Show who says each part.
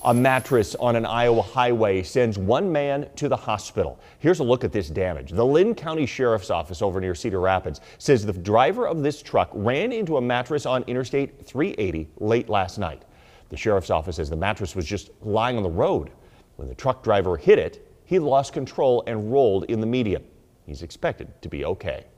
Speaker 1: A mattress on an Iowa highway sends one man to the hospital. Here's a look at this damage. The Linn County Sheriff's Office over near Cedar Rapids says the driver of this truck ran into a mattress on Interstate 380 late last night. The Sheriff's Office says the mattress was just lying on the road. When the truck driver hit it, he lost control and rolled in the median. He's expected to be okay.